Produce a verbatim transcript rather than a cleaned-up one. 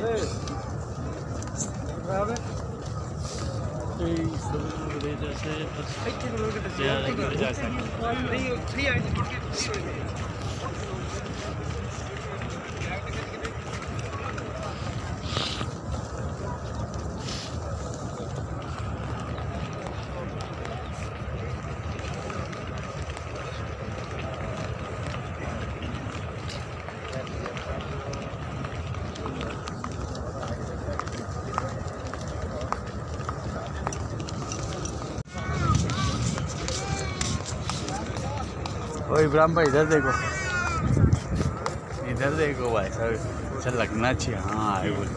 ओ इब्राहिम भाई इधर देखो, इधर देखो भाई सर, अच्छा लगना चाहिए। हाँ आए बोल